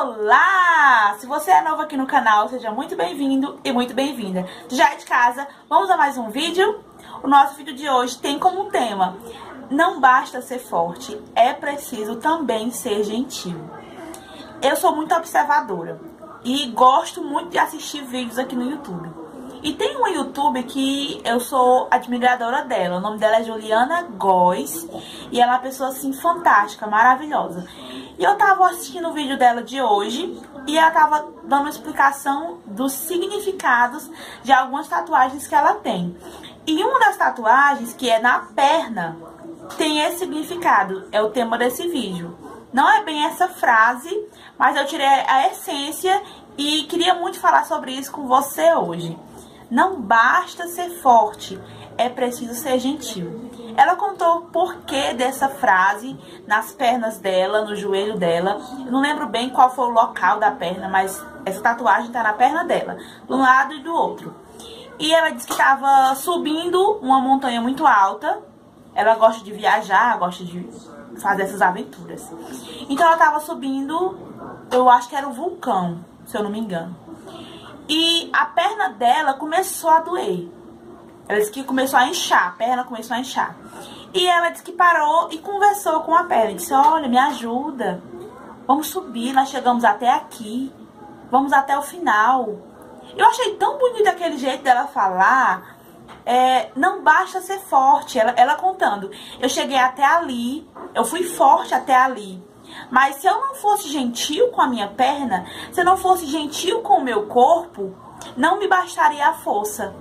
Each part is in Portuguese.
Olá! Se você é novo aqui no canal, seja muito bem-vindo e muito bem-vinda. Já é de casa, vamos a mais um vídeo? O nosso vídeo de hoje tem como tema: não basta ser forte, é preciso também ser gentil. Eu sou muito observadora e gosto muito de assistir vídeos aqui no YouTube. E tem uma youtuber que eu sou admiradora dela, o nome dela é Juliana Góes, e ela é uma pessoa assim fantástica, maravilhosa. E eu tava assistindo o vídeo dela de hoje e ela tava dando uma explicação dos significados de algumas tatuagens que ela tem. E uma das tatuagens, que é na perna, tem esse significado, é o tema desse vídeo. Não é bem essa frase, mas eu tirei a essência e queria muito falar sobre isso com você hoje. Não basta ser forte, é preciso ser gentil. Ela contou o porquê dessa frase nas pernas dela, no joelho dela. Eu não lembro bem qual foi o local da perna, mas essa tatuagem tá na perna dela, de um lado e do outro. E ela disse que estava subindo uma montanha muito alta. Ela gosta de viajar, gosta de fazer essas aventuras. Então ela estava subindo, eu acho que era um vulcão, se eu não me engano. E a perna dela começou a doer. Ela disse que começou a inchar, a perna começou a inchar. E ela disse que parou e conversou com a perna. Disse: olha, me ajuda, vamos subir, nós chegamos até aqui, vamos até o final. Eu achei tão bonito aquele jeito dela falar. Não basta ser forte, ela contando: eu cheguei até ali, eu fui forte até ali. Mas se eu não fosse gentil com a minha perna, se eu não fosse gentil com o meu corpo, não me bastaria a força.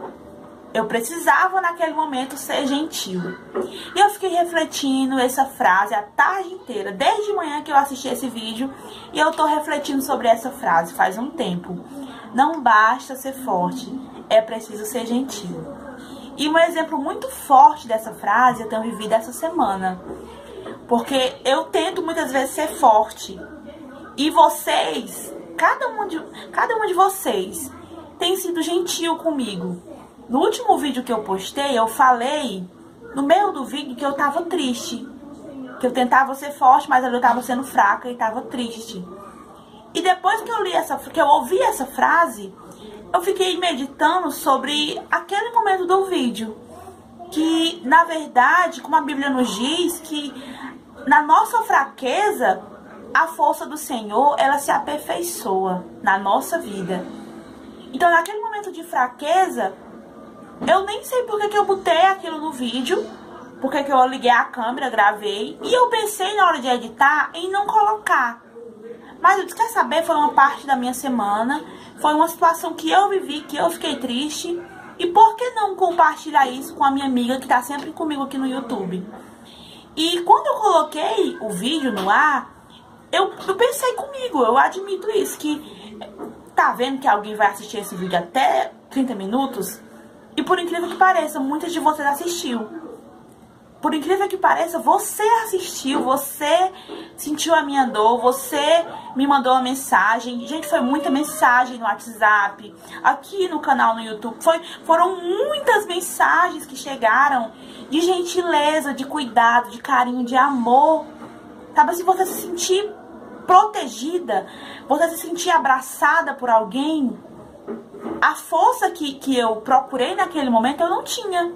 Eu precisava naquele momento ser gentil. E eu fiquei refletindo essa frase a tarde inteira, desde manhã que eu assisti esse vídeo, e eu tô refletindo sobre essa frase faz um tempo. Não basta ser forte, é preciso ser gentil. E um exemplo muito forte dessa frase eu tenho vivido essa semana. Porque eu tento muitas vezes ser forte. E vocês, cada um de vocês tem sido gentil comigo. No último vídeo que eu postei, eu falei no meio do vídeo que eu tava triste. Que eu tentava ser forte, mas eu tava sendo fraca e tava triste. E depois que eu ouvi essa frase, eu fiquei meditando sobre aquele momento do vídeo. Que, na verdade, como a Bíblia nos diz, que na nossa fraqueza, a força do Senhor, ela se aperfeiçoa na nossa vida. Então, naquele momento de fraqueza, eu nem sei por que eu botei aquilo no vídeo, porque que eu liguei a câmera, gravei, e eu pensei na hora de editar em não colocar. Mas eu disse: quer saber, foi uma parte da minha semana, foi uma situação que eu vivi, que eu fiquei triste, e por que não compartilhar isso com a minha amiga que tá sempre comigo aqui no YouTube? E quando eu coloquei o vídeo no ar, eu pensei comigo, eu admito isso, que tá vendo que alguém vai assistir esse vídeo até 30 minutos? E por incrível que pareça, muitas de vocês assistiu. Por incrível que pareça, você assistiu, você sentiu a minha dor, você me mandou uma mensagem. Gente, foi muita mensagem no WhatsApp, aqui no canal no YouTube. Foram muitas mensagens que chegaram de gentileza, de cuidado, de carinho, de amor. Sabe, se você se sentir protegida, você se sentir abraçada por alguém, a força que eu procurei naquele momento eu não tinha.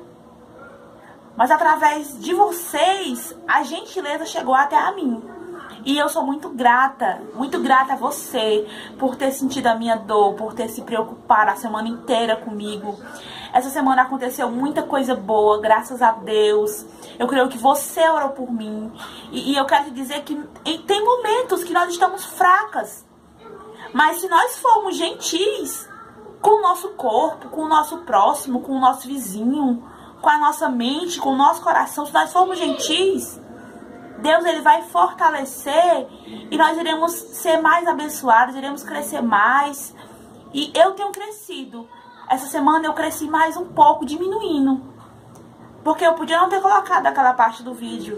Mas através de vocês, a gentileza chegou até a mim. E eu sou muito grata a você por ter sentido a minha dor, por ter se preocupado a semana inteira comigo. Essa semana aconteceu muita coisa boa, graças a Deus. Eu creio que você orou por mim. E eu quero te dizer que tem momentos que nós estamos fracas. Mas se nós formos gentis com o nosso corpo, com o nosso próximo, com o nosso vizinho, com a nossa mente, com o nosso coração, se nós formos gentis, Deus, ele vai fortalecer e nós iremos ser mais abençoados, iremos crescer mais. E eu tenho crescido. Essa semana eu cresci mais um pouco, diminuindo. Porque eu podia não ter colocado aquela parte do vídeo.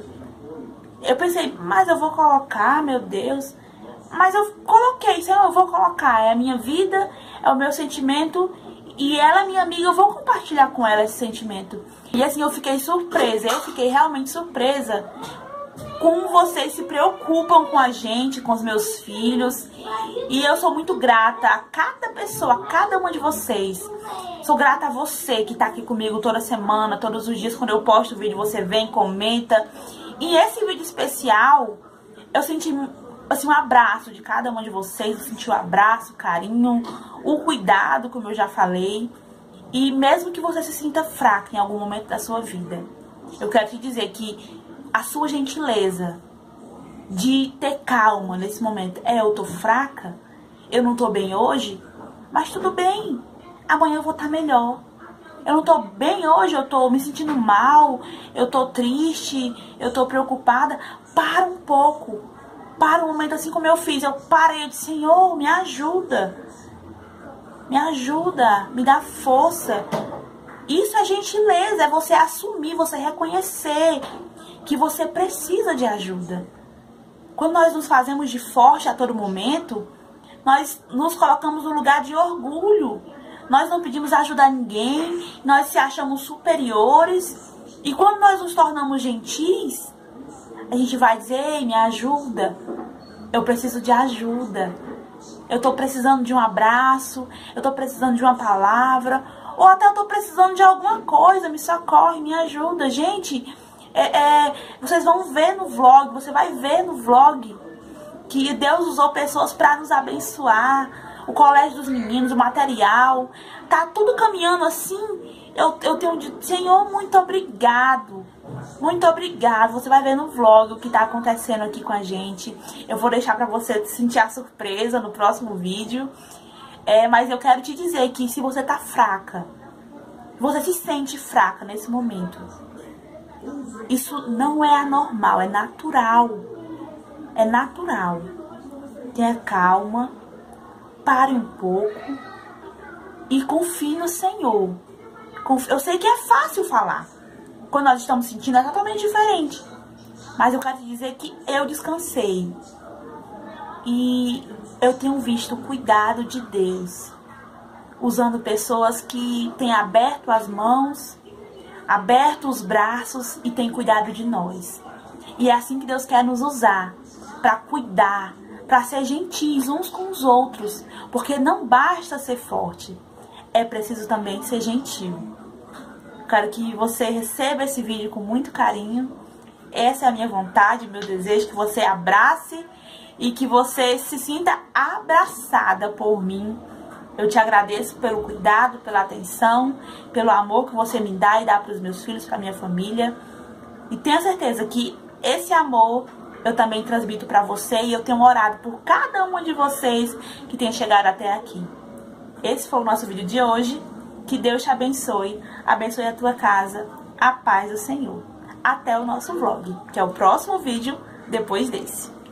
Eu pensei: mas eu vou colocar, meu Deus. Mas eu coloquei, Senhor, eu vou colocar. É a minha vida, é o meu sentimento. E ela é minha amiga, eu vou compartilhar com ela esse sentimento. E assim, eu fiquei surpresa, eu fiquei realmente surpresa como vocês se preocupam com a gente, com os meus filhos. E eu sou muito grata a cada pessoa, a cada uma de vocês. Sou grata a você que tá aqui comigo toda semana, todos os dias. Quando eu posto o vídeo, você vem, comenta. E esse vídeo especial, eu senti assim, um abraço de cada uma de vocês. Eu senti o abraço, o carinho, o cuidado, como eu já falei. E mesmo que você se sinta fraca em algum momento da sua vida, eu quero te dizer que a sua gentileza de ter calma nesse momento. Eu tô fraca, eu não tô bem hoje, mas tudo bem, amanhã eu vou estar melhor. Eu não tô bem hoje, eu tô me sentindo mal, eu tô triste, eu tô preocupada. Para um pouco, para um momento, assim como eu fiz. Eu parei, eu disse: Senhor, me ajuda, me dá força. Isso é gentileza, é você assumir, você reconhecer que você precisa de ajuda. Quando nós nos fazemos de forte a todo momento, nós nos colocamos no lugar de orgulho. Nós não pedimos ajuda a ninguém, nós se achamos superiores. E quando nós nos tornamos gentis, a gente vai dizer: ei, me ajuda, eu preciso de ajuda. Eu tô precisando de um abraço, eu tô precisando de uma palavra, ou até eu tô precisando de alguma coisa, me socorre, me ajuda. Gente, vocês vão ver no vlog, você vai ver no vlog que Deus usou pessoas para nos abençoar. O colégio dos meninos, o material, tá tudo caminhando assim. Eu tenho dito: Senhor, muito obrigado. Muito obrigado. Você vai ver no vlog o que tá acontecendo aqui com a gente. Eu vou deixar pra você sentir a surpresa no próximo vídeo. Mas eu quero te dizer que se você tá fraca, você se sente fraca nesse momento, isso não é anormal, é natural. É natural. Tenha calma, pare um pouco e confie no Senhor. Eu sei que é fácil falar. Quando nós estamos sentindo é totalmente diferente. Mas eu quero te dizer que eu descansei. E eu tenho visto o cuidado de Deus, usando pessoas que têm aberto as mãos, aberto os braços e têm cuidado de nós. E é assim que Deus quer nos usar, para cuidar, para ser gentis uns com os outros. Porque não basta ser forte, é preciso também ser gentil. Quero que você receba esse vídeo com muito carinho. Essa é a minha vontade, meu desejo, que você abrace e que você se sinta abraçada por mim. Eu te agradeço pelo cuidado, pela atenção, pelo amor que você me dá e dá para os meus filhos, para minha família. E tenha certeza que esse amor eu também transmito para você, e eu tenho orado por cada uma de vocês que tem chegado até aqui. Esse foi o nosso vídeo de hoje. Que Deus te abençoe, abençoe a tua casa, a paz do Senhor. Até o nosso vlog, que é o próximo vídeo depois desse.